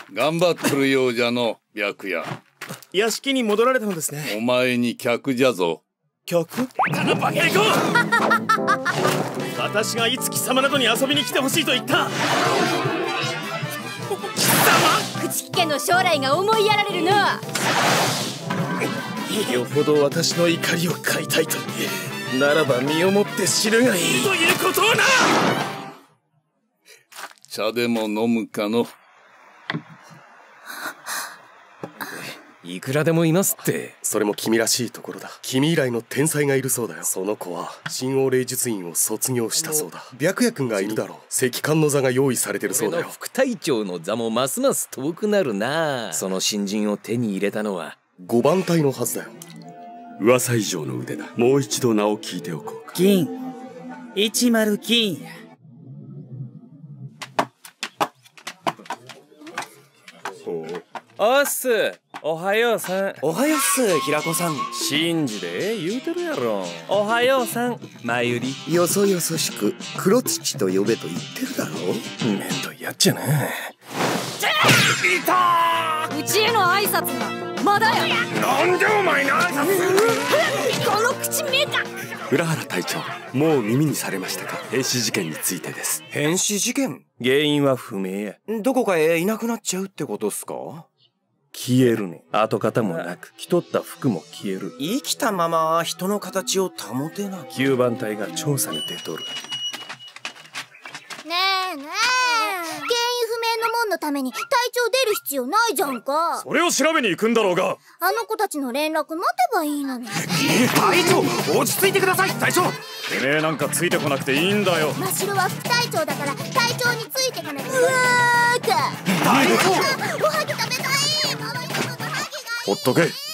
頑張っとるようじゃの、白夜。 屋敷に戻られたのですね。 お前に客じゃぞ。 客？行こう私がいつ貴様などに遊びに来てほしいと言った。貴様！ 朽木家の将来が思いやられるな。 よほど私の怒りを買いたいと言え。ならば身をもって知るがいいということをな。 茶でも飲むかの。 いくらでもいますって。 それも君らしいところだ。君以来の天才がいるそうだよ。その子は新王霊術院を卒業したそうだ。白夜君がいるだろう。赤官の座が用意されてるそうだよ。 副隊長の座もますます遠くなるな。その新人を手に入れたのは 5番隊のはずだよ。 噂以上の腕だ。もう一度名を聞いておこうか。 金10金や。 おっす、おはようさん。 おはようっす、平子さん。 信じで言うてるやろ。おはようさん、まゆり。 よそよそしく黒土と呼べと言ってるだろう。 めんどいやっちゃな。 うちへの挨拶がまだや。 なんでお前の挨拶？ この口めか。 浦原隊長、もう耳にされましたか？変死事件についてです。 変死事件？ 原因は不明や。 どこかへいなくなっちゃうってことっすか？ 消えるね。跡形もなく、着とった服も消える。 生きたまま人の形を保てない。 9番隊が調査に出とる。 ねえねえ、原因不明の門のために隊長出る必要ないじゃんか。 それを調べに行くんだろうが。 あの子たちの連絡待てばいいのに。 隊長、落ち着いてください。隊長、てめえなんかついてこなくていいんだよ。 真城は副隊長だから隊長についてかなきゃ。うわーか。 隊長、 おはぎ食べたい。 ほっとけ。